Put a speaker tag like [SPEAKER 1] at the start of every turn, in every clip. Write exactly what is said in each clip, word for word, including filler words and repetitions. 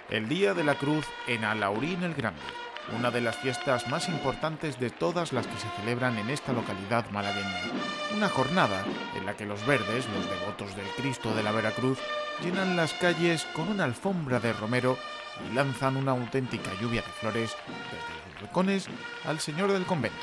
[SPEAKER 1] el Día de la Cruz en Alhaurín el Grande, una de las fiestas más importantes de todas las que se celebran en esta localidad malagueña. Una jornada en la que los verdes, los devotos del Cristo de la Veracruz, llenan las calles con una alfombra de romero y lanzan una auténtica lluvia de flores desde los balcones al Señor del Convento.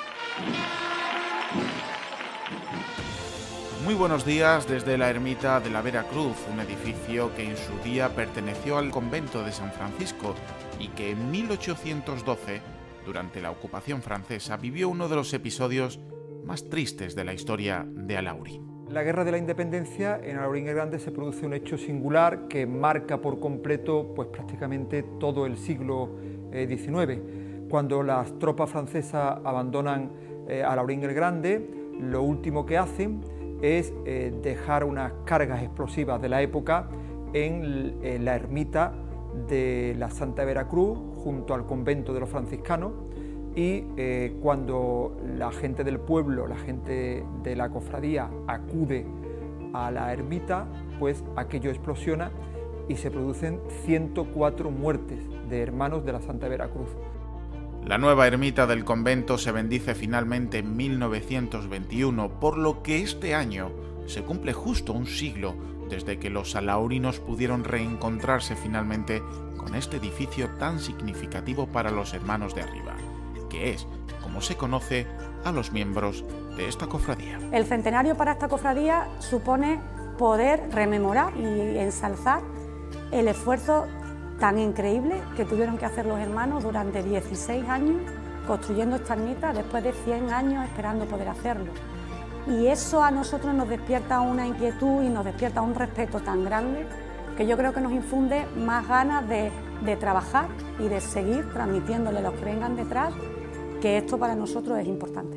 [SPEAKER 1] Muy buenos días desde la ermita de la Veracruz, un edificio que en su día perteneció al convento de San Francisco y que en mil ochocientos doce, durante la ocupación francesa, vivió uno de los episodios más tristes de la historia de Alhaurín.
[SPEAKER 2] En la Guerra de la Independencia, en Alhaurín el Grande, se produce un hecho singular que marca por completo pues, prácticamente todo el siglo diecinueve. Cuando las tropas francesas abandonan eh, Alhaurín el Grande, lo último que hacen es eh, dejar unas cargas explosivas de la época en, en la ermita de la Santa Veracruz, junto al convento de los franciscanos, y eh, cuando la gente del pueblo, la gente de la cofradía acude a la ermita, pues aquello explosiona y se producen ciento cuatro muertes de hermanos de la Santa Veracruz.
[SPEAKER 1] La nueva ermita del convento se bendice finalmente en mil novecientos veintiuno, por lo que este año se cumple justo un siglo desde que los alhaurinos pudieron reencontrarse finalmente con este edificio tan significativo para los hermanos de arriba, que es, como se conoce, a los miembros de esta cofradía.
[SPEAKER 3] El centenario para esta cofradía supone poder rememorar y ensalzar el esfuerzo tan increíble que tuvieron que hacer los hermanos durante dieciséis años construyendo esta ermita, después de cien años esperando poder hacerlo. Y eso a nosotros nos despierta una inquietud y nos despierta un respeto tan grande que yo creo que nos infunde más ganas de, de trabajar y de seguir transmitiéndole a los que vengan detrás que esto para nosotros es importante.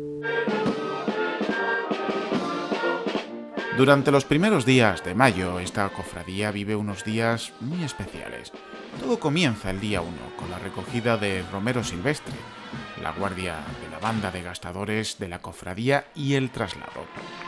[SPEAKER 1] Durante los primeros días de mayo, esta cofradía vive unos días muy especiales. Todo comienza el día uno, con la recogida de romero silvestre, la guardia de la banda de gastadores de la cofradía y el traslado.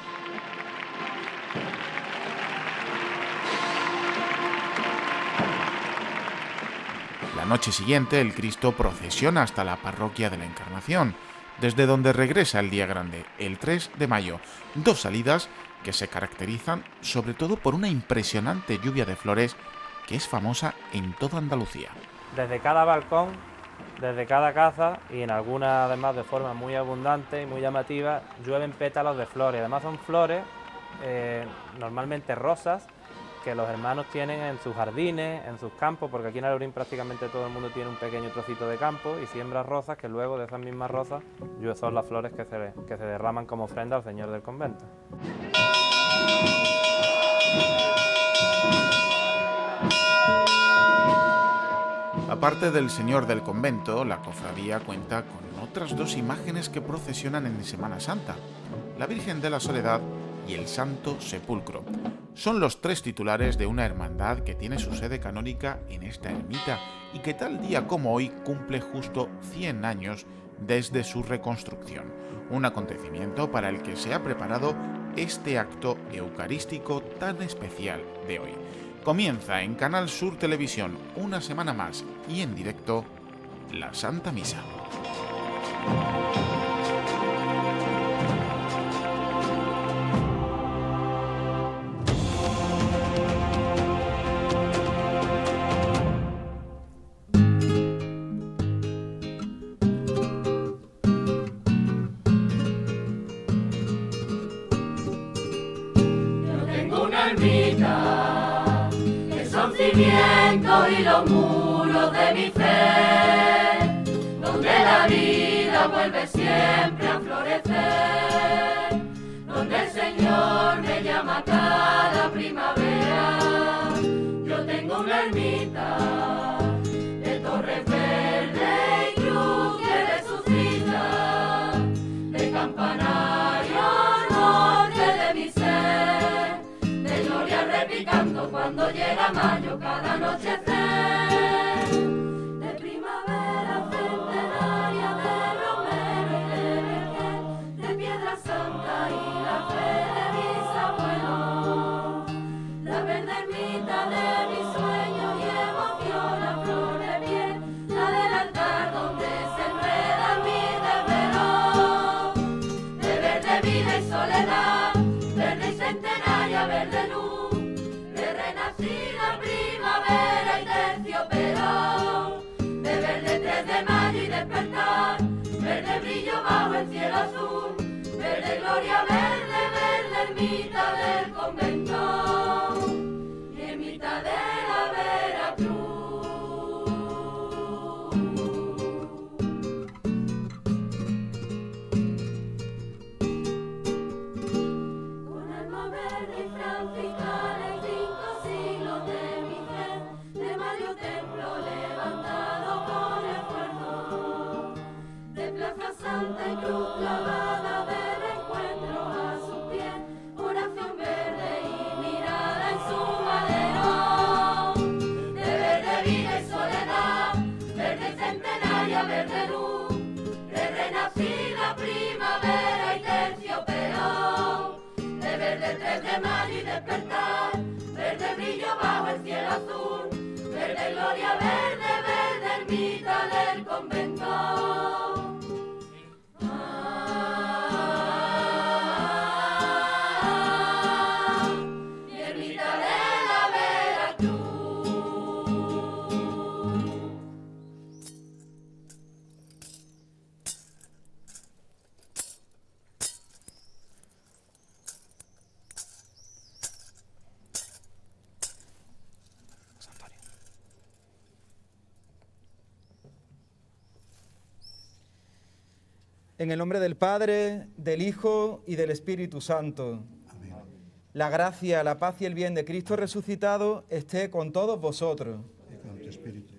[SPEAKER 1] La noche siguiente, el Cristo procesiona hasta la parroquia de la Encarnación, desde donde regresa el día grande, el tres de mayo, dos salidas que se caracterizan sobre todo por una impresionante lluvia de flores que es famosa en toda Andalucía.
[SPEAKER 4] Desde cada balcón, desde cada casa y en algunas además de forma muy abundante y muy llamativa, llueven pétalos de flores. Además son flores eh, normalmente rosas que los hermanos tienen en sus jardines, en sus campos, porque aquí en Alhaurín prácticamente todo el mundo tiene un pequeño trocito de campo y siembra rosas que luego de esas mismas rosas son las flores que se, que se derraman como ofrenda al Señor del Convento.
[SPEAKER 1] Aparte del Señor del Convento, la cofradía cuenta con otras dos imágenes que procesionan en Semana Santa: la Virgen de la Soledad y el Santo Sepulcro. Son los tres titulares de una hermandad que tiene su sede canónica en esta ermita y que tal día como hoy cumple justo cien años desde su reconstrucción. Un acontecimiento para el que se ha preparado este acto eucarístico tan especial de hoy. Comienza en Canal Sur Televisión una semana más y en directo la Santa Misa.
[SPEAKER 5] Ermita, que son cimientos y los muros de mi fe, donde la vida vuelve siempre a florecer, donde el Señor me llama cada primavera. Yo tengo una ermita de torres verdes y cruz que resucita, de campanario norte de mi ser, de gloria repicando cuando llega mayo cada anochecer, de primavera centenaria, de romero y de vergel, de piedra santa y la fe de mis abuelos, la verde ermita de mis sueños y emociones. ermita del convento y ermita de la Veracruz. Con alma verde y franciscana y cinco siglos de mi fe, de Mario Templo levantado con esfuerzo, de Plaza Santa y Cruz clavada de reencuentro a su pie, oración verde y mirada en su madero, de verde vida y soledad, verde centenaria, verde luz, de renacida primavera y terciopelo, de verde tres de mayo y despertar, verde brillo bajo el cielo azul, verde gloria, verde, verde ermita del convento. Ah, mi ermita de la Veracruz.
[SPEAKER 6] En el nombre del Padre, del Hijo y del Espíritu Santo.
[SPEAKER 7] Amén.
[SPEAKER 6] La gracia, la paz y el bien de Cristo resucitado esté con todos vosotros.
[SPEAKER 7] Y con tu espíritu.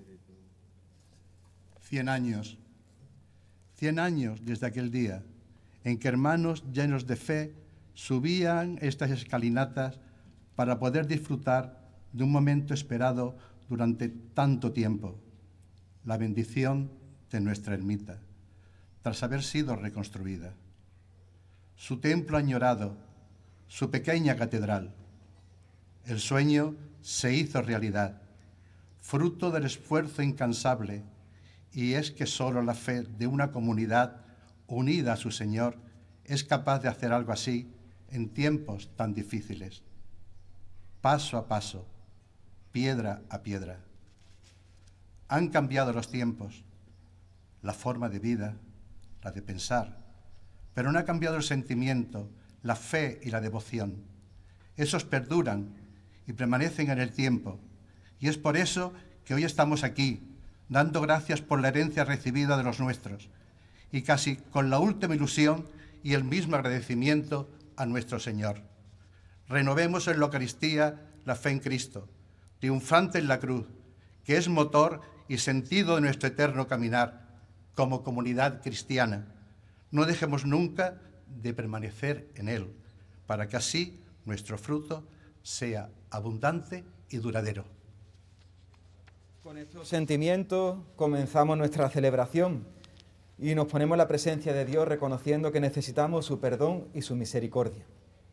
[SPEAKER 7] Cien años, cien años desde aquel día en que hermanos llenos de fe subían estas escalinatas para poder disfrutar de un momento esperado durante tanto tiempo, la bendición de nuestra ermita, tras haber sido reconstruida. Su templo añorado, su pequeña catedral. El sueño se hizo realidad, fruto del esfuerzo incansable, y es que solo la fe de una comunidad unida a su Señor es capaz de hacer algo así en tiempos tan difíciles. Paso a paso, piedra a piedra. Han cambiado los tiempos, la forma de vida, la de pensar, pero no ha cambiado el sentimiento, la fe y la devoción. Esos perduran y permanecen en el tiempo, y es por eso que hoy estamos aquí, dando gracias por la herencia recibida de los nuestros, y casi con la última ilusión y el mismo agradecimiento a nuestro Señor. Renovemos en la Eucaristía la fe en Cristo, triunfante en la cruz, que es motor y sentido de nuestro eterno caminar como comunidad cristiana. No dejemos nunca de permanecer en Él, para que así nuestro fruto sea abundante y duradero.
[SPEAKER 6] Con estos sentimientos comenzamos nuestra celebración y nos ponemos en la presencia de Dios reconociendo que necesitamos su perdón y su misericordia.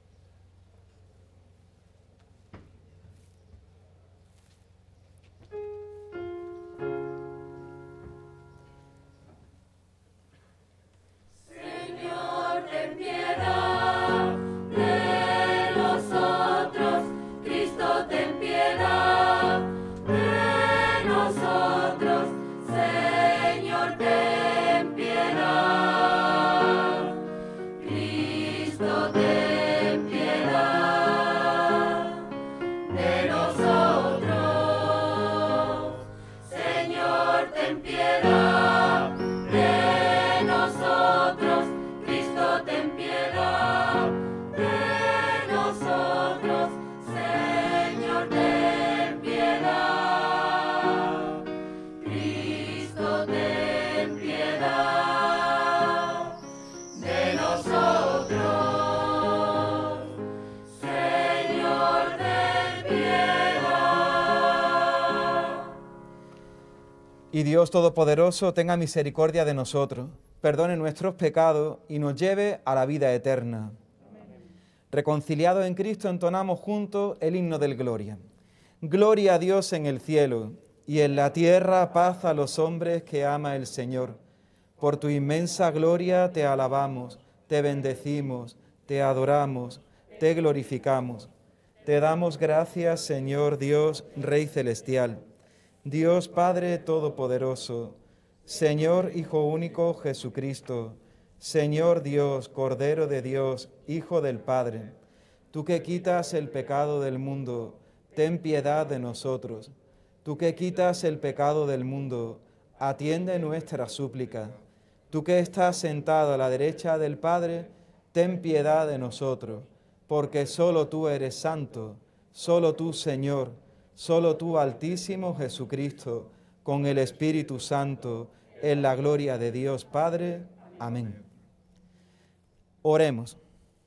[SPEAKER 5] Señor, ten piedad de nosotros. Cristo, ten piedad de nosotros. Señor, ten piedad. Cristo, ten piedad de nosotros. Señor, ten piedad de nosotros. Cristo, ten piedad de nosotros. Señor, ten piedad. Cristo, ten piedad de nosotros. Señor, ten piedad.
[SPEAKER 6] Y Dios Todopoderoso tenga misericordia de nosotros, perdone nuestros pecados y nos lleve a la vida eterna. Reconciliados en Cristo entonamos juntos el himno del Gloria. Gloria a Dios en el cielo y en la tierra paz a los hombres que ama el Señor. Por tu inmensa gloria te alabamos, te bendecimos, te adoramos, te glorificamos. Te damos gracias, Señor Dios, Rey celestial, Dios Padre Todopoderoso, Señor Hijo único Jesucristo, Señor Dios, Cordero de Dios, Hijo del Padre. Tú que quitas el pecado del mundo, ten piedad de nosotros. Tú que quitas el pecado del mundo, atiende nuestra súplica. Tú que estás sentado a la derecha del Padre, ten piedad de nosotros, porque solo tú eres santo, solo tú, Señor, solo tú, Altísimo Jesucristo, con el Espíritu Santo, en la gloria de Dios Padre. Amén. Oremos.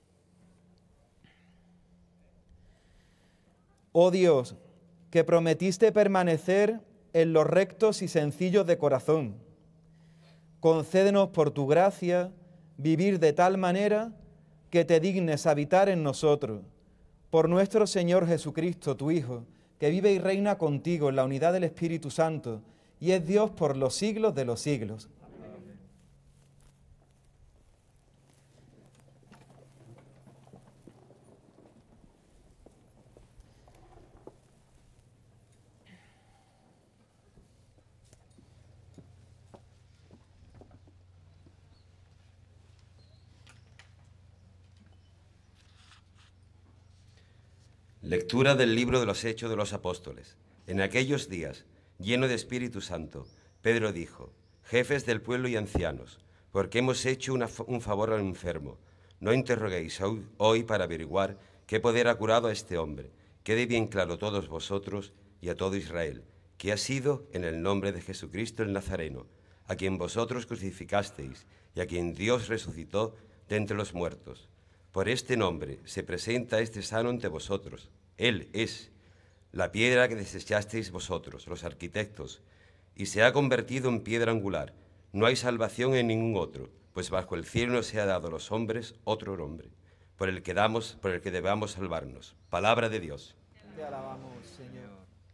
[SPEAKER 6] Oh Dios, que prometiste permanecer en los rectos y sencillos de corazón, concédenos por tu gracia vivir de tal manera que te dignes habitar en nosotros. Por nuestro Señor Jesucristo, tu Hijo, que vive y reina contigo en la unidad del Espíritu Santo, y es Dios por los siglos de los siglos.
[SPEAKER 8] Lectura del libro de los Hechos de los Apóstoles. En aquellos días, lleno de Espíritu Santo, Pedro dijo: jefes del pueblo y ancianos, porque hemos hecho una, un favor al enfermo, no interroguéis hoy, hoy para averiguar qué poder ha curado a este hombre. Quede bien claro a todos vosotros y a todo Israel, que ha sido en el nombre de Jesucristo el Nazareno, a quien vosotros crucificasteis y a quien Dios resucitó de entre los muertos. Por este nombre se presenta este sano ante vosotros. Él es la piedra que desechasteis vosotros, los arquitectos, y se ha convertido en piedra angular. No hay salvación en ningún otro, pues bajo el cielo no se ha dado a los hombres otro nombre, por el que damos, por el que debamos salvarnos. Palabra de Dios.
[SPEAKER 6] Te alabamos, Señor.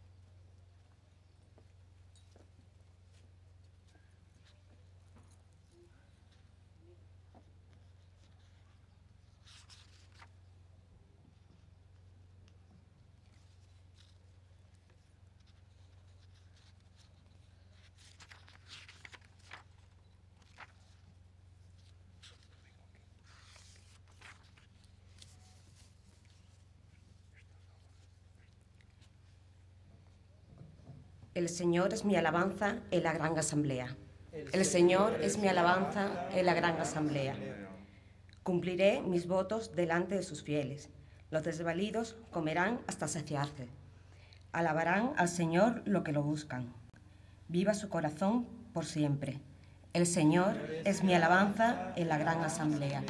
[SPEAKER 9] El Señor es mi alabanza en la gran asamblea. El Señor es mi alabanza en la gran asamblea. Cumpliré mis votos delante de sus fieles. Los desvalidos comerán hasta saciarse. Alabarán al Señor los que lo buscan. Viva su corazón por siempre. El Señor es mi alabanza en la gran asamblea.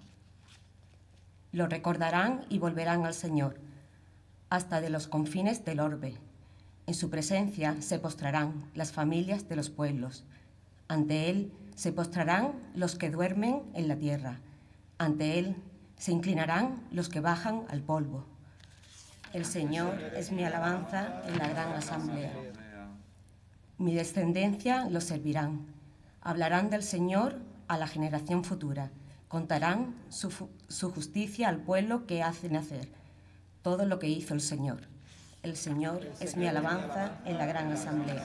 [SPEAKER 9] Lo recordarán y volverán al Señor, hasta de los confines del orbe. En su presencia se postrarán las familias de los pueblos. Ante Él se postrarán los que duermen en la tierra. Ante Él se inclinarán los que bajan al polvo. El Señor es mi alabanza en la gran asamblea. Mi descendencia los servirán. Hablarán del Señor a la generación futura. Contarán su, su justicia al pueblo que hace nacer. Todo lo que hizo el Señor. El Señor es mi alabanza en la gran asamblea.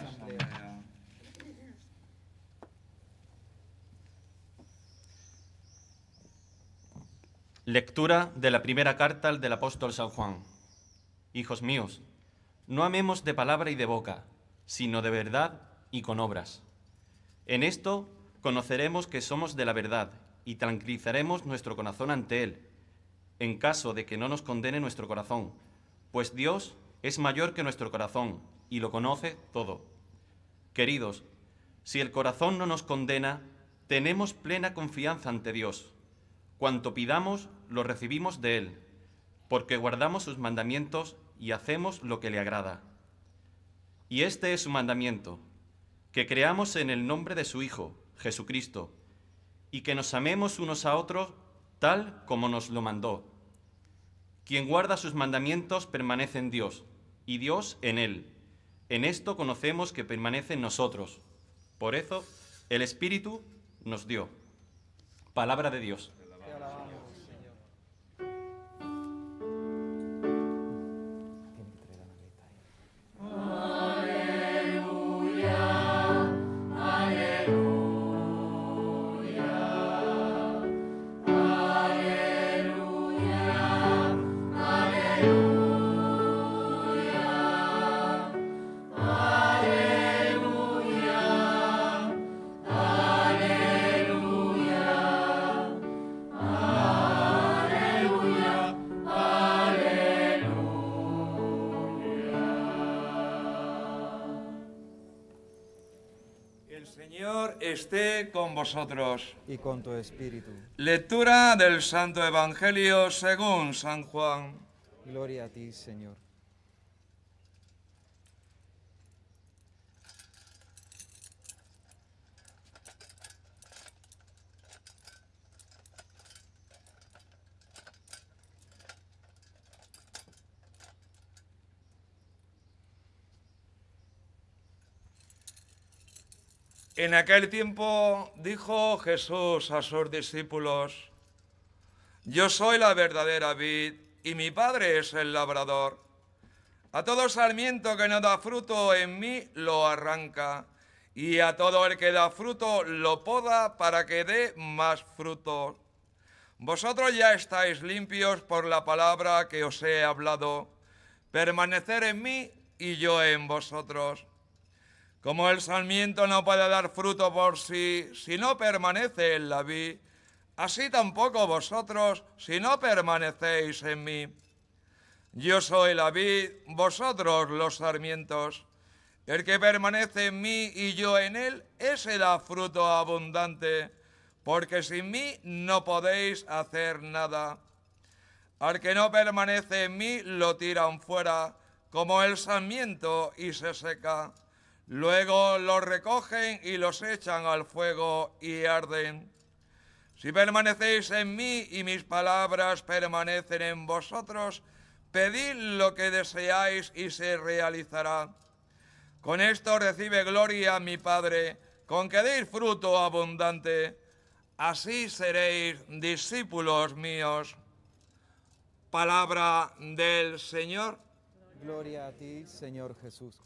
[SPEAKER 10] Lectura de la primera carta del apóstol San Juan. Hijos míos, no amemos de palabra y de boca, sino de verdad y con obras. En esto conoceremos que somos de la verdad y tranquilizaremos nuestro corazón ante Él, en caso de que no nos condene nuestro corazón, pues Dios es mayor que nuestro corazón y lo conoce todo. Queridos, si el corazón no nos condena, tenemos plena confianza ante Dios. Cuanto pidamos, lo recibimos de Él, porque guardamos sus mandamientos y hacemos lo que le agrada. Y este es su mandamiento, que creamos en el nombre de su Hijo, Jesucristo, y que nos amemos unos a otros tal como nos lo mandó. Quien guarda sus mandamientos permanece en Dios, y Dios en él. En esto conocemos que permanece en nosotros. Por eso, el Espíritu nos dio. Palabra de Dios.
[SPEAKER 11] Señor esté con vosotros.
[SPEAKER 6] Y con tu espíritu.
[SPEAKER 11] Lectura del Santo Evangelio según San Juan.
[SPEAKER 6] Gloria a ti, Señor.
[SPEAKER 11] En aquel tiempo dijo Jesús a sus discípulos: Yo soy la verdadera vid y mi Padre es el labrador. A todo sarmiento que no da fruto en mí lo arranca, y a todo el que da fruto lo poda para que dé más fruto. Vosotros ya estáis limpios por la palabra que os he hablado. Permanecer en mí y yo en vosotros. Como el sarmiento no puede dar fruto por sí si no permanece en la vid, así tampoco vosotros si no permanecéis en mí. Yo soy la vid, vosotros los sarmientos. El que permanece en mí y yo en él, ese da fruto abundante, porque sin mí no podéis hacer nada. Al que no permanece en mí lo tiran fuera, como el sarmiento, y se seca. Luego los recogen y los echan al fuego y arden. Si permanecéis en mí y mis palabras permanecen en vosotros, pedid lo que deseáis y se realizará. Con esto recibe gloria mi Padre, con que deis fruto abundante. Así seréis discípulos míos. Palabra del Señor.
[SPEAKER 6] Gloria a ti, Señor Jesús.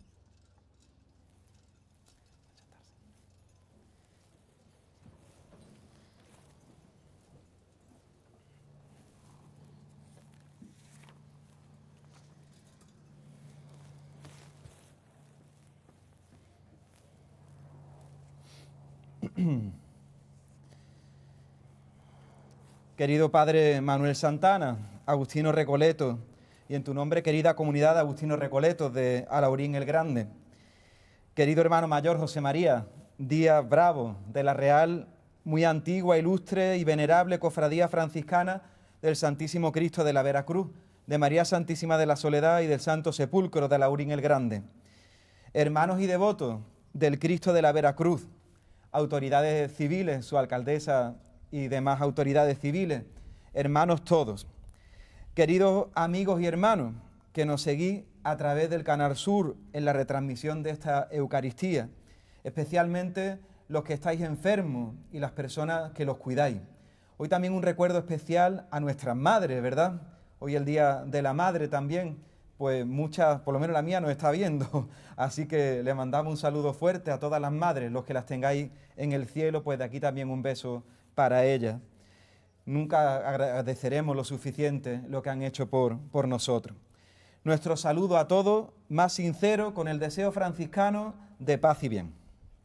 [SPEAKER 6] Querido Padre Manuel Santana, Agustino Recoleto, y en tu nombre, querida comunidad de Agustino Recoletos de Alhaurín el Grande. Querido hermano mayor José María Díaz Bravo, de la Real, muy antigua, ilustre y venerable Cofradía Franciscana del Santísimo Cristo de la Veracruz, de María Santísima de la Soledad y del Santo Sepulcro de Alhaurín el Grande. Hermanos y devotos del Cristo de la Veracruz, autoridades civiles, su alcaldesa y demás autoridades civiles, hermanos todos, queridos amigos y hermanos que nos seguís a través del Canal Sur en la retransmisión de esta Eucaristía, especialmente los que estáis enfermos y las personas que los cuidáis. Hoy también un recuerdo especial a nuestras madres, ¿verdad? Hoy el Día de la Madre también, pues muchas, por lo menos la mía, nos está viendo, así que le mandamos un saludo fuerte a todas las madres, los que las tengáis en el cielo, pues de aquí también un beso para ellas. Nunca agradeceremos lo suficiente lo que han hecho por, por nosotros. Nuestro saludo a todos, más sincero, con el deseo franciscano de paz y bien.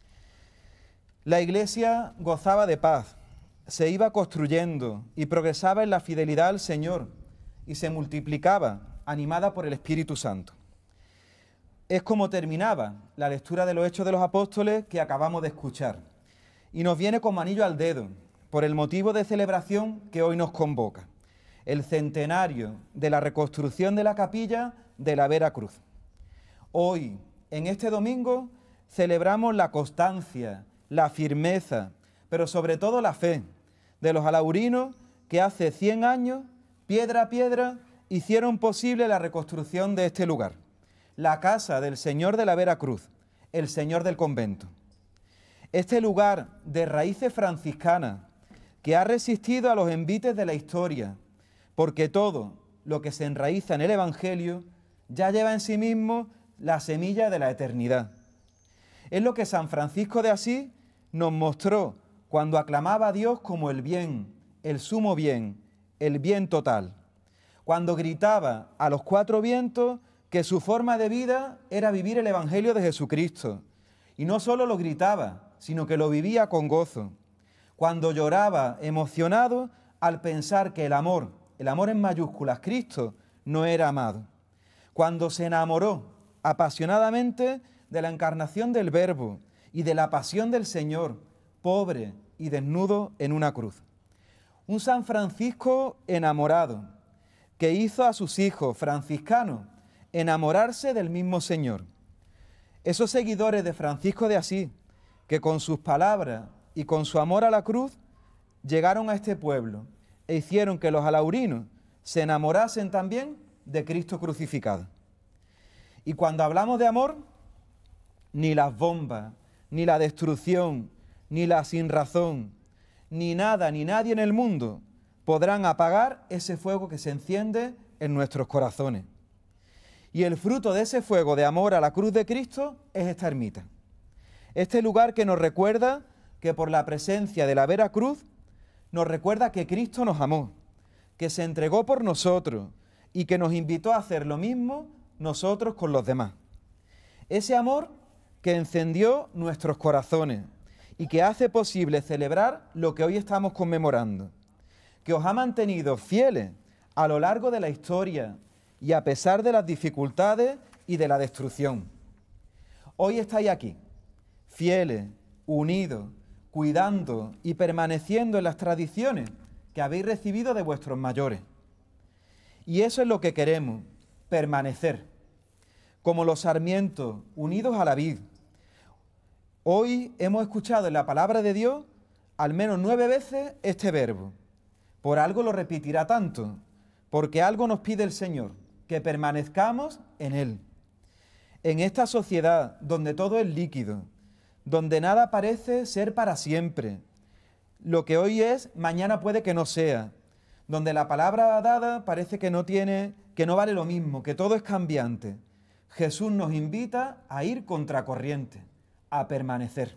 [SPEAKER 6] La Iglesia gozaba de paz, se iba construyendo y progresaba en la fidelidad al Señor y se multiplicaba, animada por el Espíritu Santo. Es como terminaba la lectura de los Hechos de los Apóstoles que acabamos de escuchar, y nos viene como anillo al dedo, por el motivo de celebración que hoy nos convoca, el centenario de la reconstrucción de la capilla de la Veracruz. Hoy, en este domingo, celebramos la constancia, la firmeza, pero sobre todo la fe de los alhaurinos que hace cien años, piedra a piedra, hicieron posible la reconstrucción de este lugar, la casa del Señor de la Veracruz, el Señor del Convento. Este lugar de raíces franciscanas que ha resistido a los envites de la historia, porque todo lo que se enraiza en el Evangelio ya lleva en sí mismo la semilla de la eternidad. Es lo que San Francisco de Asís nos mostró cuando aclamaba a Dios como el bien, el sumo bien, el bien total. Cuando gritaba a los cuatro vientos que su forma de vida era vivir el Evangelio de Jesucristo. Y no solo lo gritaba, sino que lo vivía con gozo. Cuando lloraba emocionado al pensar que el amor, el amor en mayúsculas, Cristo, no era amado. Cuando se enamoró apasionadamente de la encarnación del Verbo y de la pasión del Señor, pobre y desnudo en una cruz. Un San Francisco enamorado, que hizo a sus hijos franciscanos enamorarse del mismo Señor. Esos seguidores de Francisco de Asís, que con sus palabras y con su amor a la cruz, llegaron a este pueblo e hicieron que los alaurinos se enamorasen también de Cristo crucificado. Y cuando hablamos de amor, ni las bombas, ni la destrucción, ni la sinrazón, ni nada ni nadie en el mundo podrán apagar ese fuego que se enciende en nuestros corazones. Y el fruto de ese fuego de amor a la cruz de Cristo es esta ermita. Este lugar que nos recuerda que por la presencia de la vera cruz, nos recuerda que Cristo nos amó, que se entregó por nosotros y que nos invitó a hacer lo mismo nosotros con los demás. Ese amor que encendió nuestros corazones y que hace posible celebrar lo que hoy estamos conmemorando, que os ha mantenido fieles a lo largo de la historia y a pesar de las dificultades y de la destrucción. Hoy estáis aquí, fieles, unidos, cuidando y permaneciendo en las tradiciones que habéis recibido de vuestros mayores. Y eso es lo que queremos, permanecer, como los sarmientos unidos a la vid. Hoy hemos escuchado en la palabra de Dios al menos nueve veces este verbo. Por algo lo repetirá tanto, porque algo nos pide el Señor, que permanezcamos en Él. En esta sociedad donde todo es líquido, donde nada parece ser para siempre, lo que hoy es, mañana puede que no sea, donde la palabra dada parece que no tiene, que no vale lo mismo, que todo es cambiante, Jesús nos invita a ir contracorriente, a permanecer.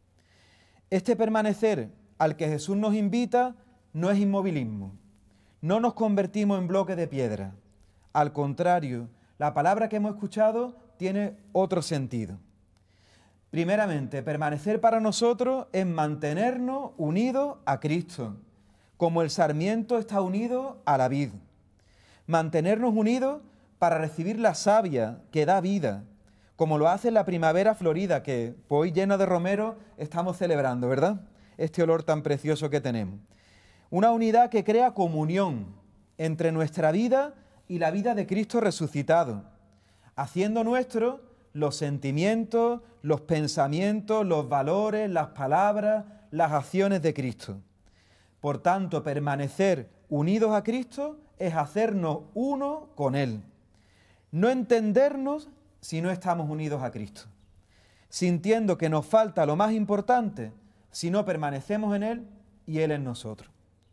[SPEAKER 6] Este permanecer al que Jesús nos invita no es inmovilismo, no nos convertimos en bloque de piedra. Al contrario, la palabra que hemos escuchado tiene otro sentido. Primeramente, permanecer para nosotros es mantenernos unidos a Cristo, como el sarmiento está unido a la vid. Mantenernos unidos para recibir la savia que da vida, como lo hace la primavera florida, que hoy lleno de romero estamos celebrando, ¿verdad? Este olor tan precioso que tenemos. Una unidad que crea comunión entre nuestra vida y la vida de Cristo resucitado, haciendo nuestros los sentimientos, los pensamientos, los valores, las palabras, las acciones de Cristo. Por tanto, permanecer unidos a Cristo es hacernos uno con Él. No entendernos si no estamos unidos a Cristo, sintiendo que nos falta lo más importante si no permanecemos en Él y Él en nosotros.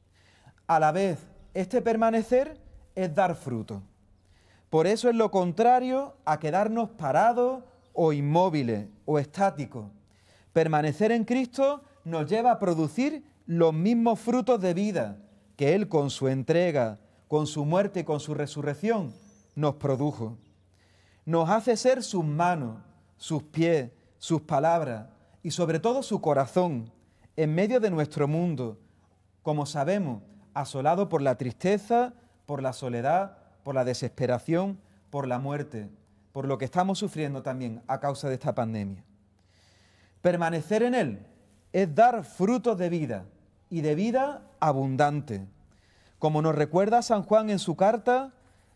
[SPEAKER 6] A la vez, este permanecer es dar fruto. Por eso es lo contrario a quedarnos parados o inmóviles o estáticos. Permanecer en Cristo nos lleva a producir los mismos frutos de vida que Él con su entrega, con su muerte y con su resurrección nos produjo. Nos hace ser sus manos, sus pies, sus palabras y sobre todo su corazón en medio de nuestro mundo, como sabemos, asolado por la tristeza, por la soledad, por la desesperación, por la muerte, por lo que estamos sufriendo también a causa de esta pandemia. Permanecer en Él es dar frutos de vida y de vida abundante. Como nos recuerda San Juan en su carta,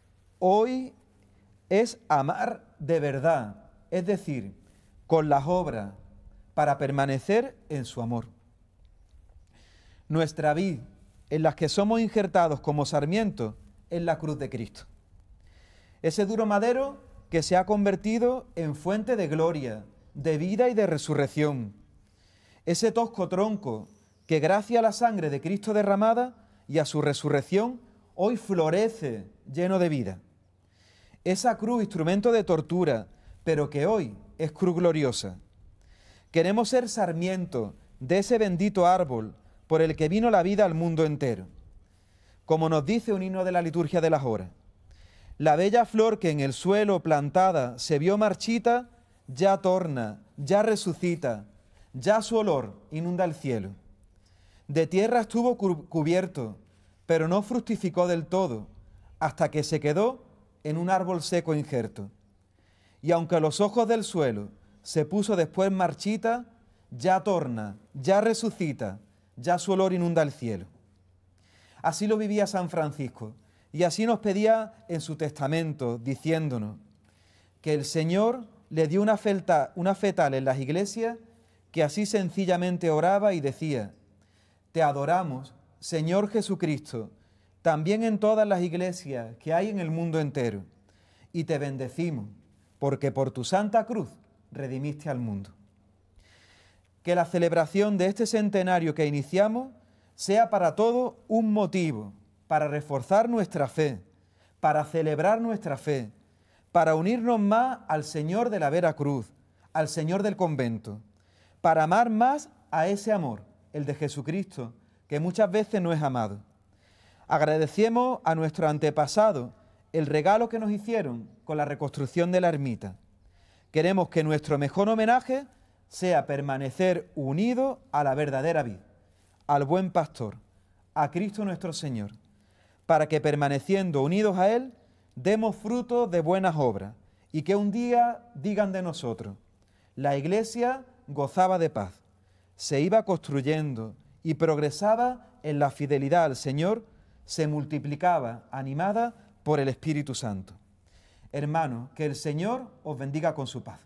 [SPEAKER 6] hoy es amar de verdad, es decir, con las obras, para permanecer en su amor. Nuestra vid, en la que somos injertados como sarmientos, es la cruz de Cristo. Ese duro madero que se ha convertido en fuente de gloria, de vida y de resurrección. Ese tosco tronco que gracias a la sangre de Cristo derramada y a su resurrección, hoy florece lleno de vida. Esa cruz, instrumento de tortura, pero que hoy es cruz gloriosa. Queremos ser sarmientos de ese bendito árbol por el que vino la vida al mundo entero. Como nos dice un himno de la liturgia de las horas, la bella flor que en el suelo plantada se vio marchita, ya torna, ya resucita, ya su olor inunda el cielo. De tierra estuvo cubierto, pero no fructificó del todo, hasta que se quedó en un árbol seco injerto. Y aunque a los ojos del suelo se puso después marchita, ya torna, ya resucita, ya su olor inunda el cielo. Así lo vivía San Francisco y así nos pedía en su testamento, diciéndonos que el Señor le dio una, felta, una fetal en las iglesias que así sencillamente oraba y decía: te adoramos, Señor Jesucristo, también en todas las iglesias que hay en el mundo entero, y te bendecimos, porque por tu santa cruz redimiste al mundo. Que la celebración de este centenario que iniciamos sea para todos un motivo para reforzar nuestra fe, para celebrar nuestra fe, para unirnos más al Señor de la Vera Cruz, al Señor del convento, para amar más a ese amor, el de Jesucristo, que muchas veces no es amado. Agradecemos a nuestros antepasados el regalo que nos hicieron con la reconstrucción de la ermita. Queremos que nuestro mejor homenaje sea permanecer unidos a la verdadera vid, al buen pastor, a Cristo nuestro Señor, para que permaneciendo unidos a Él, demos fruto de buenas obras y que un día digan de nosotros: la Iglesia gozaba de paz, se iba construyendo y progresaba en la fidelidad al Señor, se multiplicaba animada por el Espíritu Santo. Hermanos, que el Señor os bendiga con su paz.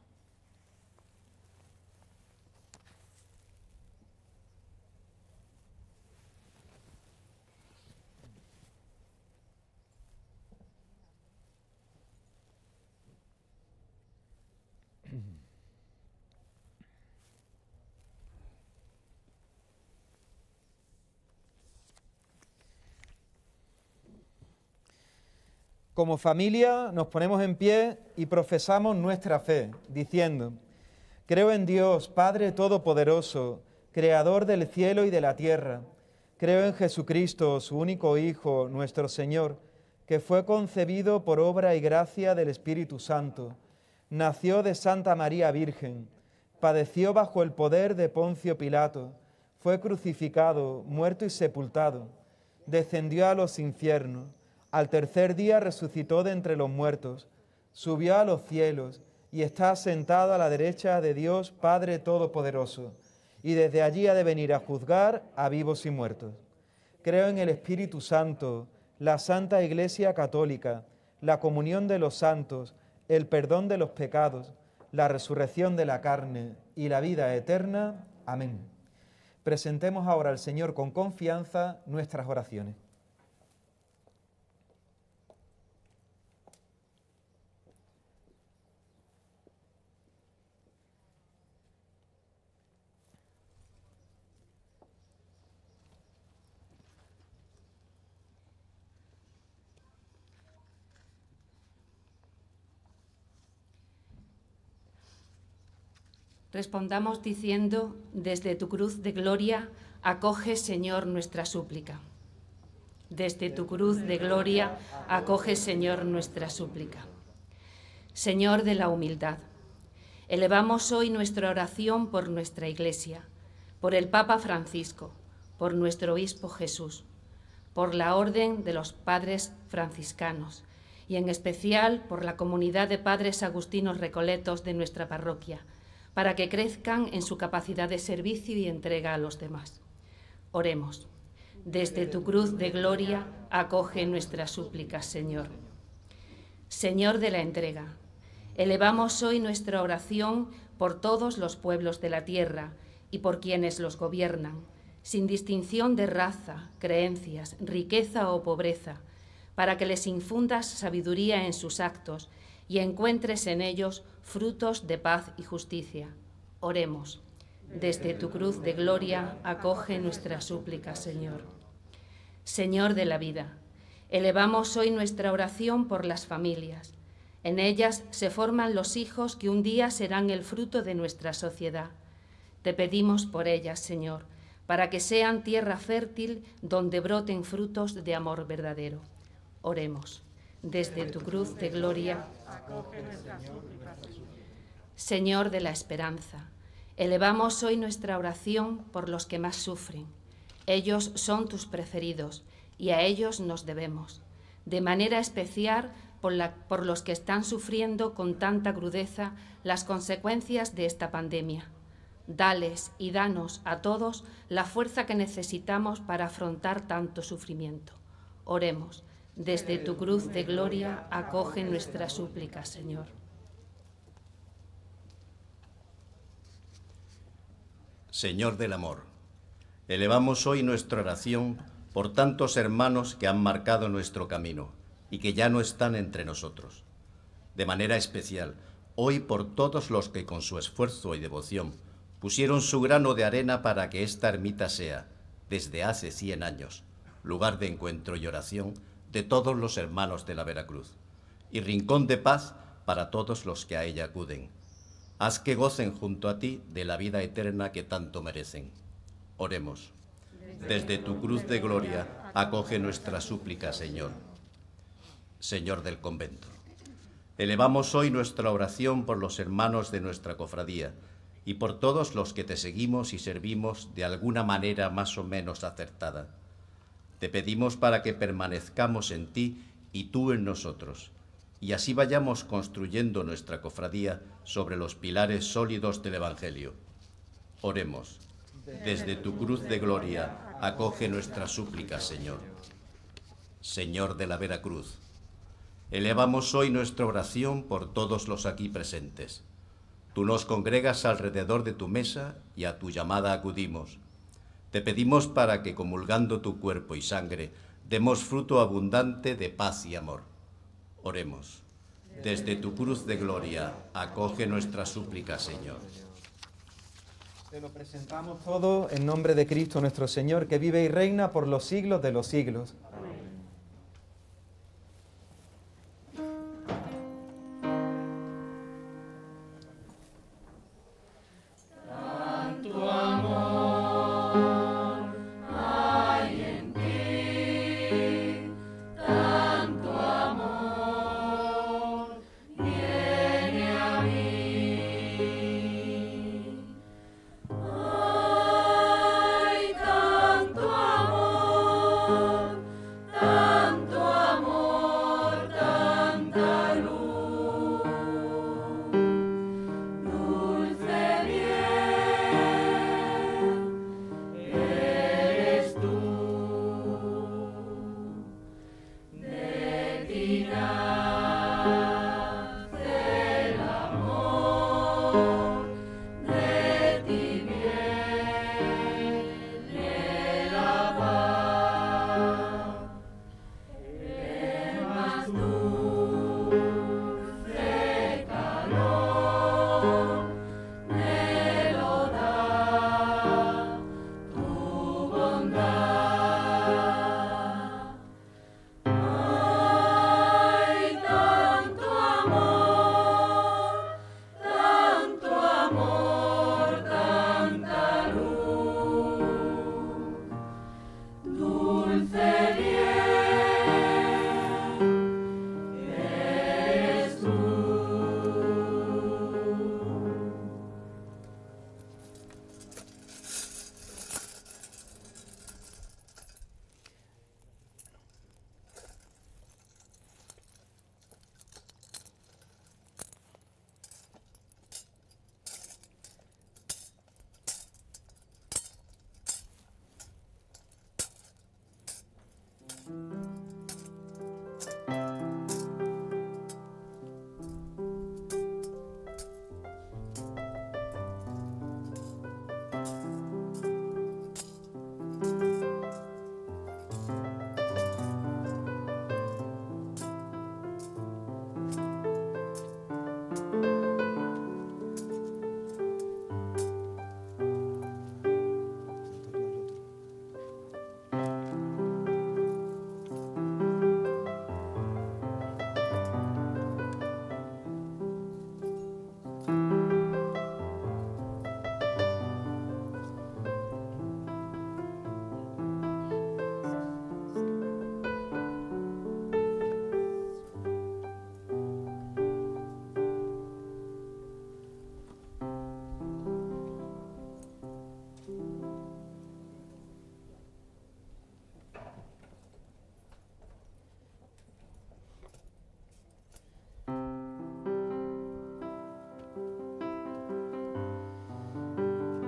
[SPEAKER 6] Como familia nos ponemos en pie y profesamos nuestra fe, diciendo: creo en Dios, Padre Todopoderoso, Creador del cielo y de la tierra. Creo en Jesucristo, su único Hijo, nuestro Señor, que fue concebido por obra y gracia del Espíritu Santo. Nació de Santa María Virgen, padeció bajo el poder de Poncio Pilato, fue crucificado, muerto y sepultado, descendió a los infiernos. Al tercer día resucitó de entre los muertos, subió a los cielos y está sentado a la derecha de Dios Padre Todopoderoso, y desde allí ha de venir a juzgar a vivos y muertos. Creo en el Espíritu Santo, la Santa Iglesia Católica, la comunión de los santos, el perdón de los pecados, la resurrección de la carne y la vida eterna. Amén. Presentemos ahora al Señor con confianza nuestras oraciones.
[SPEAKER 12] Respondamos diciendo: desde tu cruz de gloria, acoge, Señor, nuestra súplica. Desde tu cruz de gloria, acoge, Señor, nuestra súplica. Señor de la humildad, elevamos hoy nuestra oración por nuestra Iglesia, por el Papa Francisco, por nuestro Obispo Jesús, por la Orden de los Padres Franciscanos y en especial por la comunidad de Padres Agustinos Recoletos de nuestra parroquia, para que crezcan en su capacidad de servicio y entrega a los demás. Oremos. Desde tu cruz de gloria, acoge nuestras súplicas, Señor. Señor de la entrega, elevamos hoy nuestra oración por todos los pueblos de la tierra y por quienes los gobiernan, sin distinción de raza, creencias, riqueza o pobreza, para que les infundas sabiduría en sus actos y encuentres en ellos frutos de paz y justicia. Oremos. Desde tu cruz de gloria, acoge nuestras súplicas, Señor. Señor de la vida, elevamos hoy nuestra oración por las familias. En ellas se forman los hijos que un día serán el fruto de nuestra sociedad. Te pedimos por ellas, Señor, para que sean tierra fértil donde broten frutos de amor verdadero. Oremos. Desde tu cruz de gloria, Señor de la esperanza, elevamos hoy nuestra oración por los que más sufren. Ellos son tus preferidos y a ellos nos debemos, de manera especial por, la, por los que están sufriendo con tanta crudeza las consecuencias de esta pandemia. dales y danos a todos la fuerza que necesitamos para afrontar tanto sufrimiento. Oremos. Desde tu cruz de gloria, acoge nuestra súplica, Señor.
[SPEAKER 13] Señor del amor, elevamos hoy nuestra oración por tantos hermanos que han marcado nuestro camino y que ya no están entre nosotros. De manera especial, hoy por todos los que con su esfuerzo y devoción pusieron su grano de arena para que esta ermita sea, desde hace cien años, lugar de encuentro y oración de todos los hermanos de la Veracruz, y rincón de paz para todos los que a ella acuden. Haz que gocen junto a ti de la vida eterna que tanto merecen. Oremos. Desde tu cruz de gloria, acoge nuestra súplica, Señor. Señor del convento, elevamos hoy nuestra oración por los hermanos de nuestra cofradía y por todos los que te seguimos y servimos de alguna manera más o menos acertada. Te pedimos para que permanezcamos en ti y tú en nosotros, y así vayamos construyendo nuestra cofradía sobre los pilares sólidos del Evangelio. Oremos. Desde tu cruz de gloria, acoge nuestra súplica, Señor. Señor de la Veracruz, elevamos hoy nuestra oración por todos los aquí presentes. Tú nos congregas alrededor de tu mesa y a tu llamada acudimos. Te pedimos para que, comulgando tu cuerpo y sangre, demos fruto abundante de paz y amor. Oremos. Desde tu cruz de gloria, acoge nuestra súplica, Señor.
[SPEAKER 6] Te lo presentamos todo en nombre de Cristo nuestro Señor, que vive y reina por los siglos de los siglos.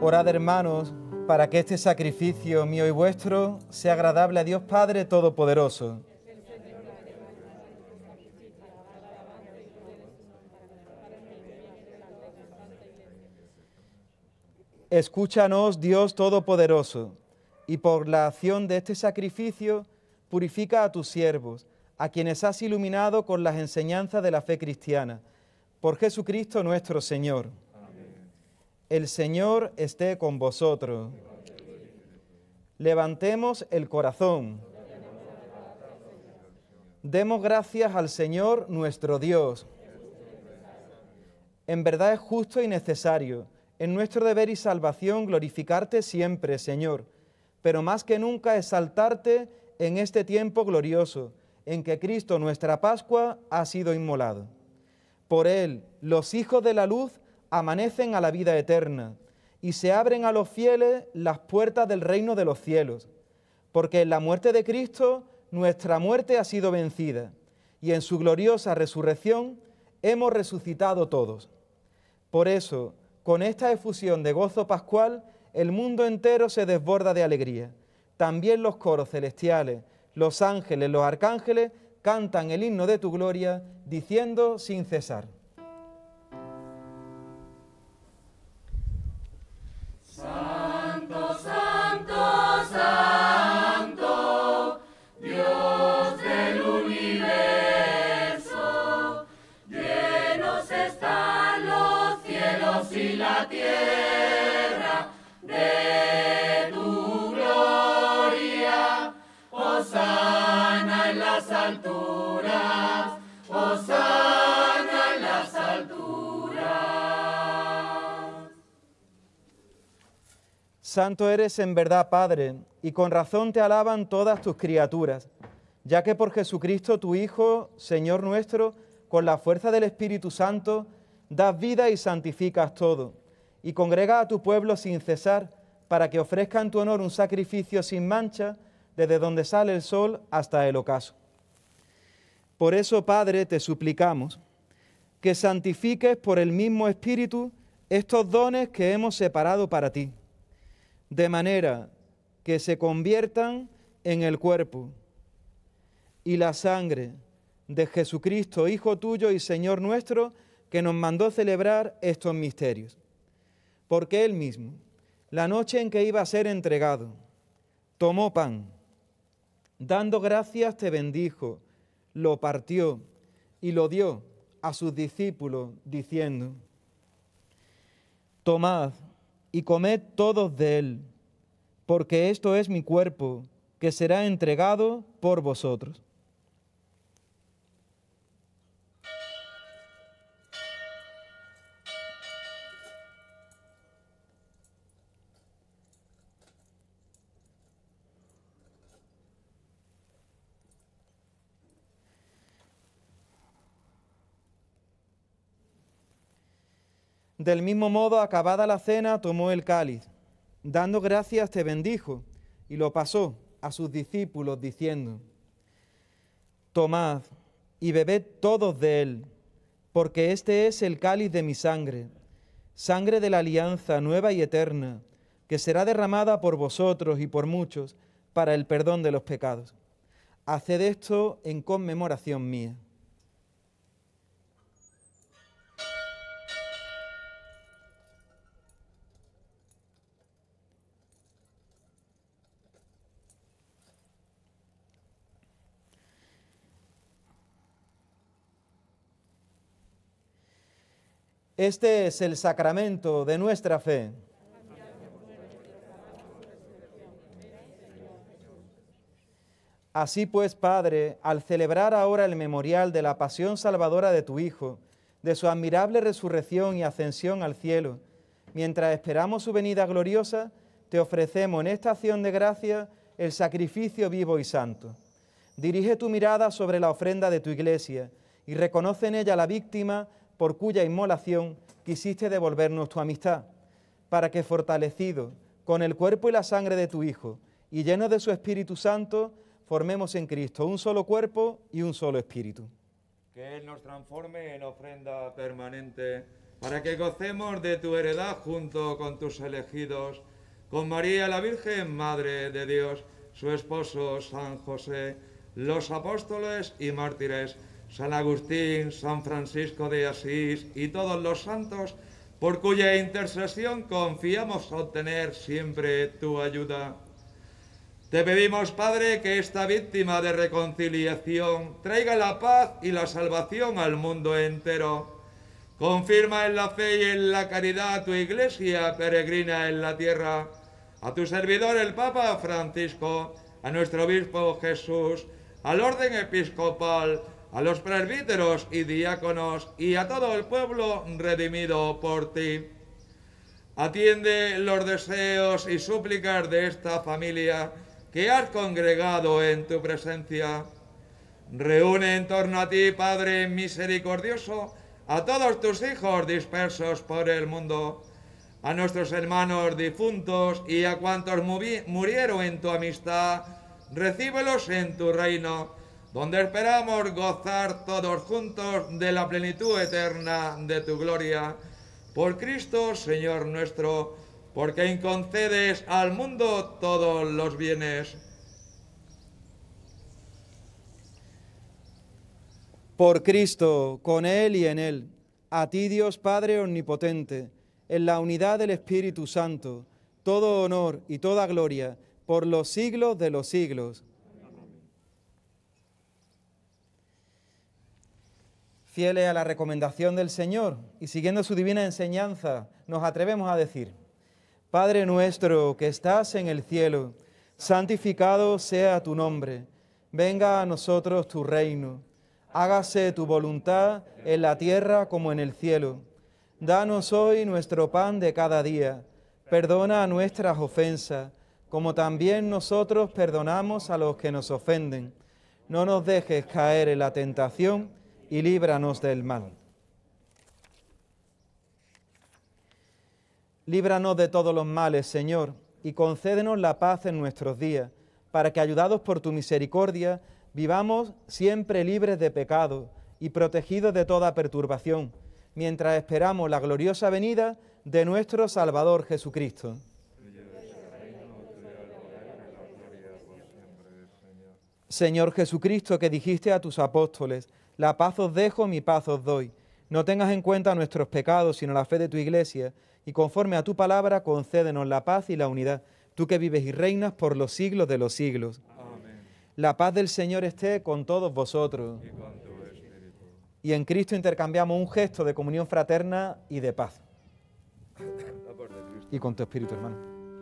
[SPEAKER 6] Orad, hermanos, para que este sacrificio mío y vuestro sea agradable a Dios Padre Todopoderoso. Escúchanos, Dios Todopoderoso, y por la acción de este sacrificio purifica a tus siervos, a quienes has iluminado con las enseñanzas de la fe cristiana. Por Jesucristo nuestro Señor. Amén. El Señor esté con vosotros. Levantemos el corazón. Demos gracias al Señor nuestro Dios. En verdad es justo y necesario, en nuestro deber y salvación, glorificarte siempre, Señor, pero más que nunca exaltarte en este tiempo glorioso, en que Cristo, nuestra Pascua, ha sido inmolado. Por Él, los hijos de la luz amanecen a la vida eterna, y se abren a los fieles las puertas del reino de los cielos, porque en la muerte de Cristo nuestra muerte ha sido vencida, y en su gloriosa resurrección hemos resucitado todos. Por eso, con esta efusión de gozo pascual, el mundo entero se desborda de alegría. También los coros celestiales, los ángeles, los arcángeles, cantan el himno de tu gloria, diciendo sin cesar.
[SPEAKER 5] Santo, santo, santo, Dios del universo, llenos están los cielos y la tierra de tu gloria. Hosana en las alturas, hosana en las alturas.
[SPEAKER 6] Santo eres en verdad, Padre, y con razón te alaban todas tus criaturas, ya que por Jesucristo tu Hijo, Señor nuestro, con la fuerza del Espíritu Santo, das vida y santificas todo, y congregas a tu pueblo sin cesar, para que ofrezca en tu honor un sacrificio sin mancha, desde donde sale el sol hasta el ocaso. Por eso, Padre, te suplicamos que santifiques por el mismo Espíritu estos dones que hemos separado para ti, de manera que se conviertan en el cuerpo y la sangre de Jesucristo, Hijo tuyo y Señor nuestro, que nos mandó celebrar estos misterios. Porque Él mismo, la noche en que iba a ser entregado, tomó pan, dando gracias te bendijo, lo partió y lo dio a sus discípulos, diciendo: tomad y comed todos de él, porque esto es mi cuerpo, que será entregado por vosotros. Del mismo modo, acabada la cena, tomó el cáliz, dando gracias te bendijo, y lo pasó a sus discípulos, diciendo: tomad y bebed todos de él, porque este es el cáliz de mi sangre, sangre de la alianza nueva y eterna, que será derramada por vosotros y por muchos para el perdón de los pecados. Haced esto en conmemoración mía. Este es el sacramento de nuestra fe. Así pues, Padre, al celebrar ahora el memorial de la pasión salvadora de tu Hijo, de su admirable resurrección y ascensión al cielo, mientras esperamos su venida gloriosa, te ofrecemos en esta acción de gracia el sacrificio vivo y santo. Dirige tu mirada sobre la ofrenda de tu Iglesia y reconoce en ella la víctima por cuya inmolación quisiste devolvernos tu amistad, para que, fortalecido con el cuerpo y la sangre de tu Hijo y llenos de su Espíritu Santo, formemos en Cristo un solo cuerpo y un solo espíritu.
[SPEAKER 14] Que Él nos transforme en ofrenda permanente
[SPEAKER 11] para que gocemos de tu heredad junto con tus elegidos, con María la Virgen, Madre de Dios, su esposo San José, los apóstoles y mártires, San Agustín, San Francisco de Asís y todos los santos, por cuya intercesión confiamos obtener siempre tu ayuda. Te pedimos, Padre, que esta víctima de reconciliación traiga la paz y la salvación al mundo entero. Confirma en la fe y en la caridad a tu Iglesia peregrina en la tierra, a tu servidor el Papa Francisco, a nuestro obispo Jesús, al orden episcopal, a los presbíteros y diáconos y a todo el pueblo redimido por ti. Atiende los deseos y súplicas de esta familia que has congregado en tu presencia. Reúne en torno a ti, Padre misericordioso, a todos tus hijos dispersos por el mundo, a nuestros hermanos difuntos y a cuantos murieron en tu amistad, recíbelos en tu reino, donde esperamos gozar todos juntos de la plenitud eterna de tu gloria. Por Cristo, Señor nuestro, por quien concedes al mundo todos los bienes.
[SPEAKER 6] Por Cristo, con Él y en Él, a ti Dios Padre Omnipotente, en la unidad del Espíritu Santo, todo honor y toda gloria, por los siglos de los siglos. Fieles a la recomendación del Señor y siguiendo su divina enseñanza, nos atrevemos a decir: Padre nuestro que estás en el cielo, santificado sea tu nombre. Venga a nosotros tu reino. Hágase tu voluntad en la tierra como en el cielo. Danos hoy nuestro pan de cada día. Perdona nuestras ofensas, como también nosotros perdonamos a los que nos ofenden. No nos dejes caer en la tentación y líbranos del mal. Líbranos de todos los males, Señor, y concédenos la paz en nuestros días, para que, ayudados por tu misericordia, vivamos siempre libres de pecado y protegidos de toda perturbación, mientras esperamos la gloriosa venida de nuestro Salvador Jesucristo. Señor Jesucristo, que dijiste a tus apóstoles: la paz os dejo, mi paz os doy. No tengas en cuenta nuestros pecados, sino la fe de tu Iglesia, y conforme a tu palabra, concédenos la paz y la unidad, tú que vives y reinas por los siglos de los siglos. Amén. La paz del Señor esté con todos vosotros. Y con tu espíritu. Y en Cristo intercambiamos un gesto de comunión fraterna y de paz. Y con tu espíritu, hermano.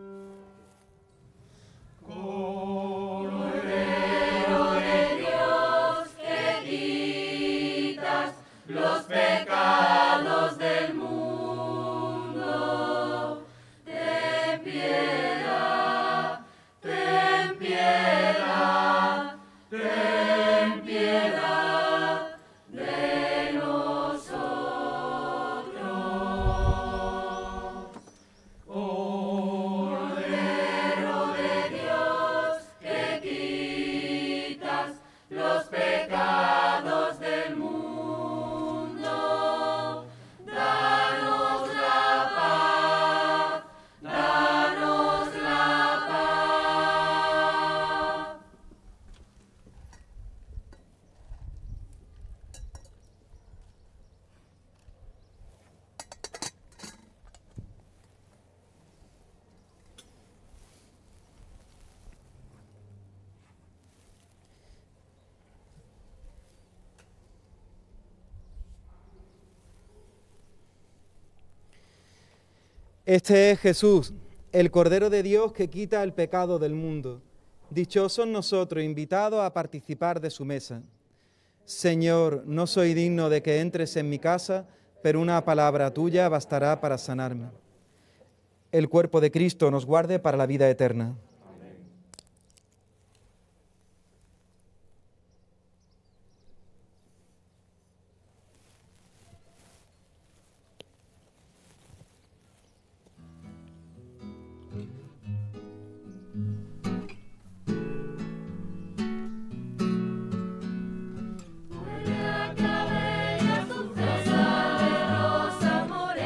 [SPEAKER 5] Cordero de Dios, que quitas los pecados del mundo, ten piedad, ten piedad, ten piedad de nosotros. Cordero de Dios, que quitas los pecados del mundo, danos la paz, danos la paz.
[SPEAKER 6] Este es Jesús, el Cordero de Dios que quita el pecado del mundo. Dichosos nosotros, invitados a participar de su mesa. Señor, no soy digno de que entres en mi casa, pero una palabra tuya bastará para sanarme. El cuerpo de Cristo nos guarde para la vida eterna.
[SPEAKER 5] La clave, su rosa de rosa morena.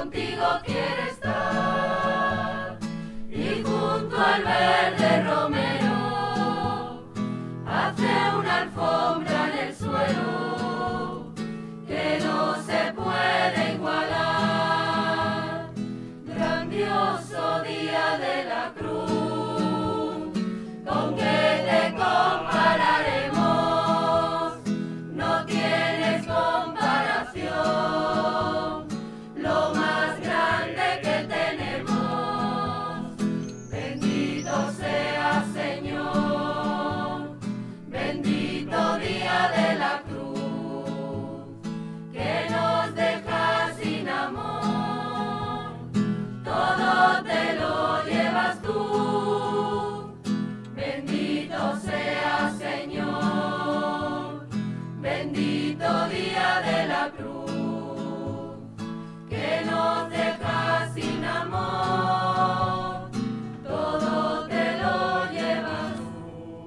[SPEAKER 5] contigo quiere estar. Y junto al verde romero hace una alfombra en el suelo que no se puede igualar. Grandioso día de la cruz, ¿con qué te compararemos? No tienes comparación, lo más grande que tenemos. Bendito sea Señor, bendito día de la cruz, que nos deja sin amor, todo te lo llevas tú. Bendito sea Señor, bendito día de la cruz, que nos deja sin amor, todo te lo llevas tú.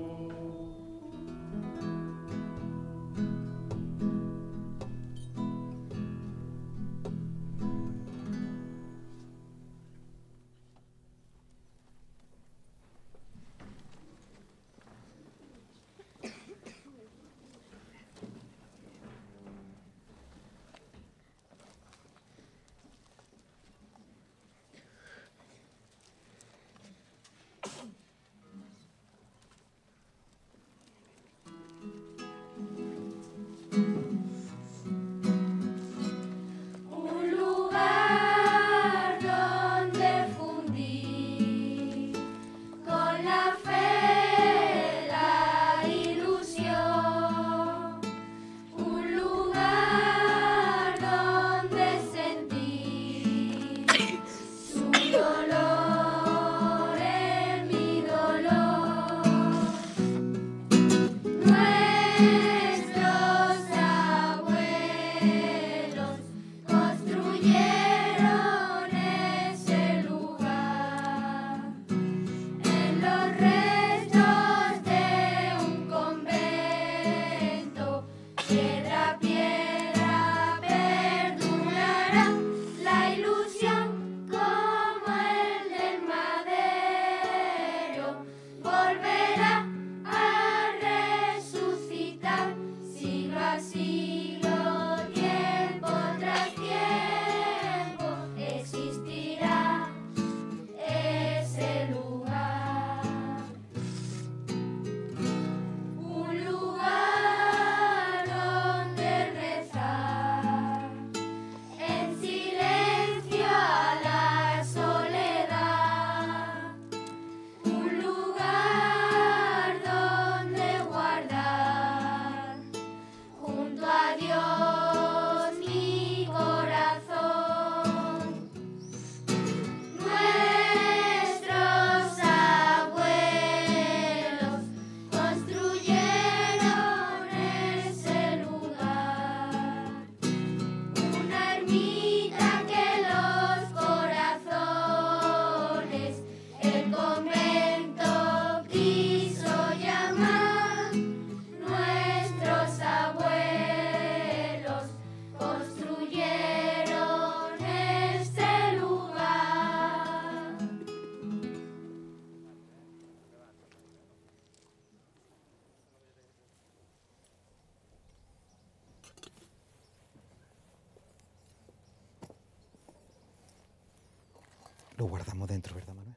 [SPEAKER 5] Un lugar donde fundir con la fe, la ilusión. Un lugar donde sentir su dolor en mi dolor. Nuestros abuelos construyeron ese lugar en los restos de un convento. Piedra a piedra perdurará la ilusión como el del madero. Volverá a resucitar siglo a siglo, tiempo tras tiempo, existirá ese lugar. Un lugar donde rezar en silencio a la soledad. Un lugar donde guardar junto a Dios mi corazón. Nuestros abuelos construyeron ese lugar, una ermita que los corazones el convento quiso llamar. Nuestros abuelos construyeron ese lugar.
[SPEAKER 6] Lo guardamos dentro, ¿verdad, Manuel?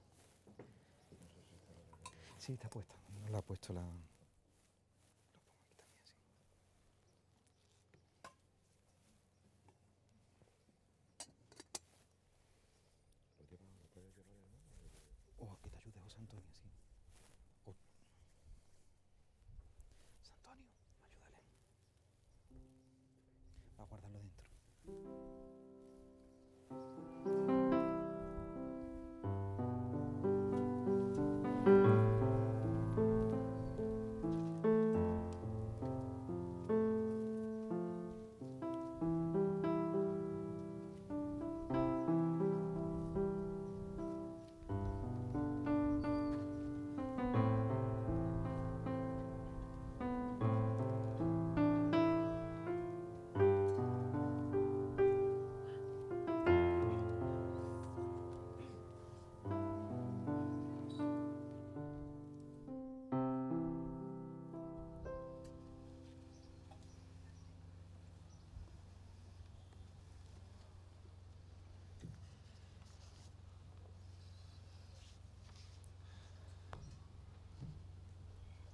[SPEAKER 6] Sí, está puesta. No la ha puesto la... Oh, que te ayude, José Antonio, sí. Oh. José Antonio, ayúdale. Va a guardarlo dentro.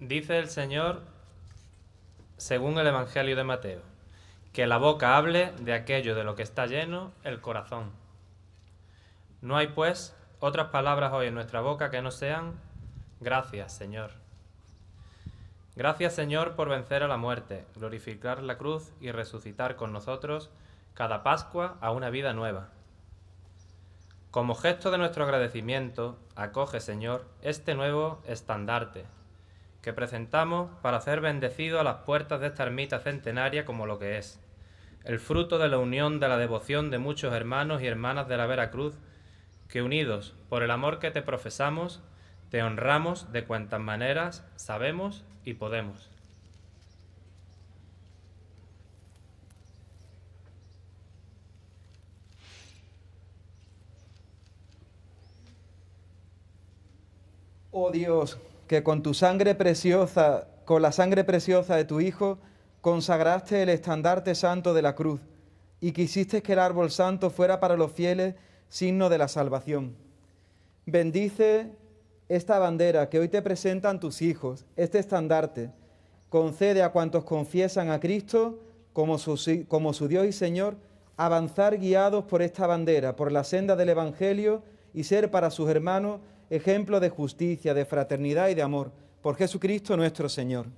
[SPEAKER 4] Dice el Señor, según el Evangelio de Mateo, que la boca hable de aquello de lo que está lleno el corazón. No hay, pues, otras palabras hoy en nuestra boca que no sean gracias, Señor. Gracias, Señor, por vencer a la muerte, glorificar la cruz y resucitar con nosotros cada Pascua a una vida nueva. Como gesto de nuestro agradecimiento, acoge, Señor, este nuevo estandarte que presentamos para hacer bendecido a las puertas de esta ermita centenaria como lo que es, el fruto de la unión de la devoción de muchos hermanos y hermanas de la Veracruz, que unidos por el amor que te profesamos, te honramos de cuantas maneras sabemos y podemos.
[SPEAKER 6] Oh Dios, que con tu sangre preciosa, con la sangre preciosa de tu Hijo, consagraste el estandarte santo de la cruz y quisiste que el árbol santo fuera para los fieles signo de la salvación. Bendice esta bandera que hoy te presentan tus hijos, este estandarte. Concede a cuantos confiesan a Cristo como su, como su Dios y Señor, avanzar guiados por esta bandera, por la senda del Evangelio y ser para sus hermanos ejemplo de justicia, de fraternidad y de amor, por Jesucristo nuestro Señor.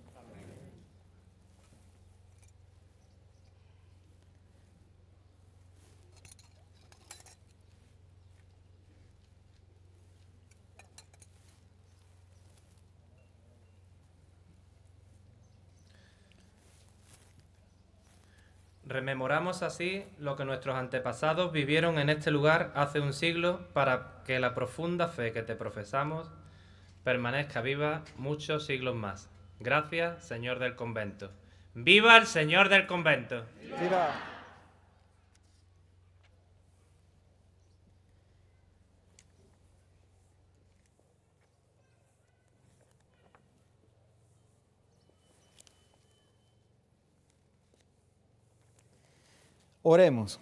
[SPEAKER 4] Rememoramos así lo que nuestros antepasados vivieron en este lugar hace un siglo para que la profunda fe que te profesamos permanezca viva muchos siglos más. Gracias, Señor del Convento. ¡Viva el Señor del Convento!
[SPEAKER 6] ¡Viva! Oremos.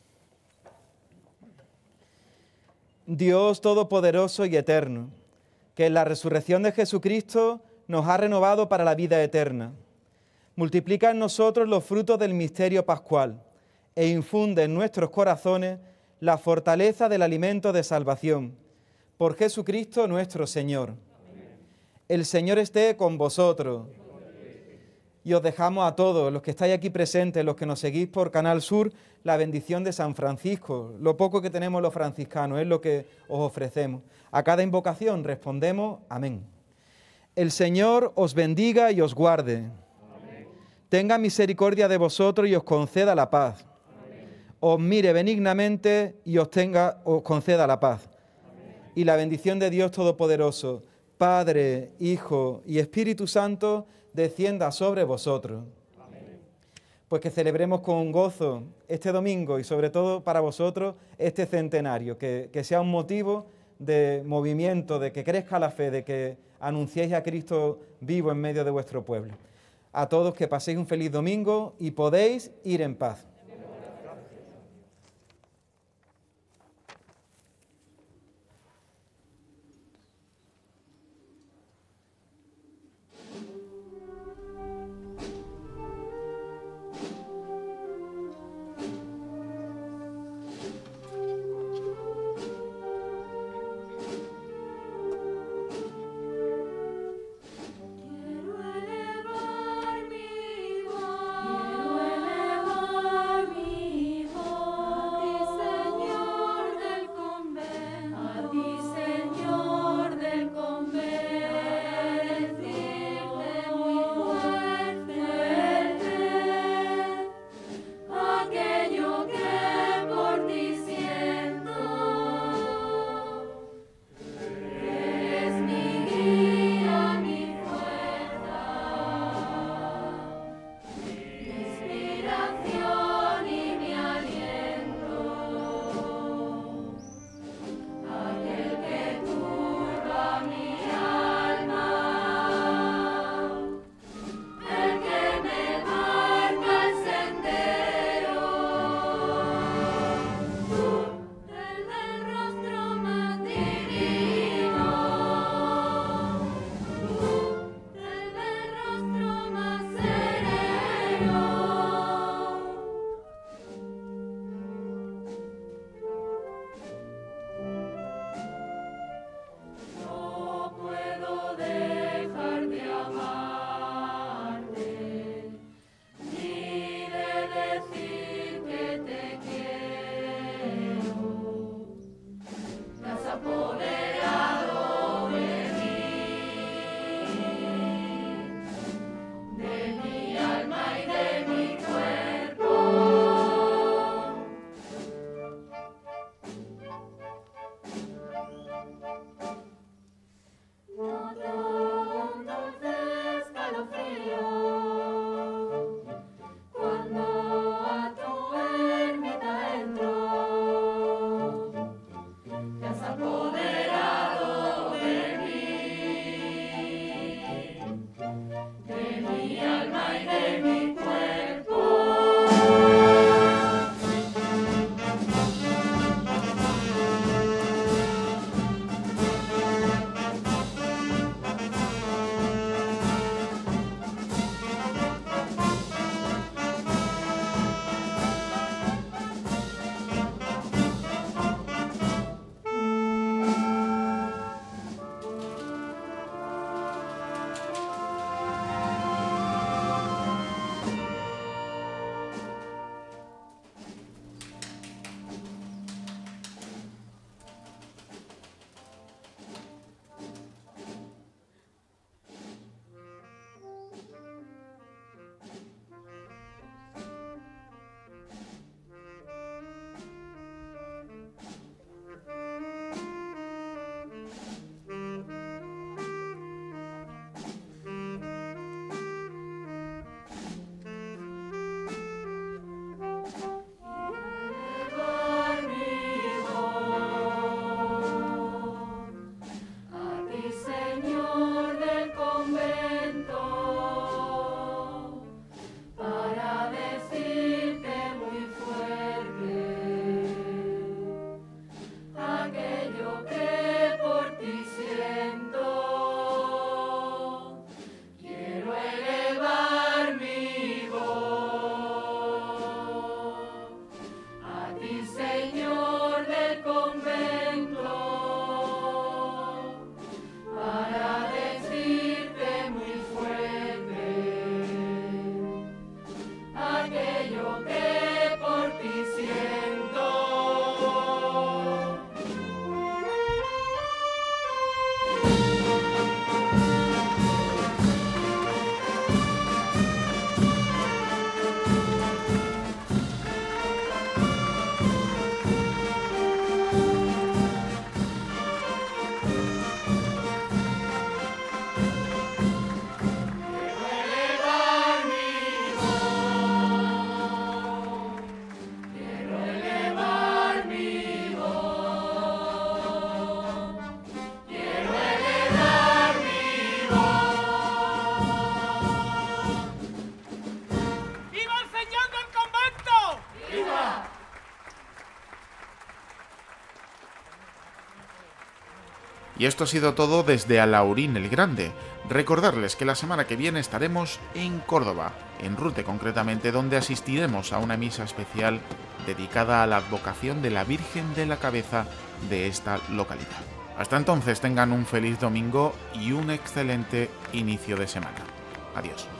[SPEAKER 6] Dios Todopoderoso y Eterno, que en la resurrección de Jesucristo nos ha renovado para la vida eterna, multiplica en nosotros los frutos del misterio pascual e infunde en nuestros corazones la fortaleza del alimento de salvación. Por Jesucristo nuestro Señor. El Señor esté con vosotros. Y os dejamos a todos, los que estáis aquí presentes, los que nos seguís por Canal Sur, la bendición de San Francisco. Lo poco que tenemos los franciscanos es lo que os ofrecemos. A cada invocación respondemos amén. El Señor os bendiga y os guarde. Amén. Tenga misericordia de vosotros y os conceda la paz. Amén. Os mire benignamente y os, tenga, os conceda la paz. Amén. Y la bendición de Dios Todopoderoso, Padre, Hijo y Espíritu Santo, descienda sobre vosotros. Amén. Pues que celebremos con gozo este domingo y sobre todo para vosotros este centenario, que, que sea un motivo de movimiento, de que crezca la fe, de que anunciéis a Cristo vivo en medio de vuestro pueblo. A todos que paséis un feliz domingo y podéis ir en paz.
[SPEAKER 5] Quiero elevar de mi cuerpo.
[SPEAKER 1] Y esto ha sido todo desde Alhaurín el Grande. Recordarles que la semana que viene estaremos en Córdoba, en Rute concretamente, donde asistiremos a una misa especial dedicada a la advocación de la Virgen de la Cabeza de esta localidad. Hasta entonces tengan un feliz domingo y un excelente inicio de semana. Adiós.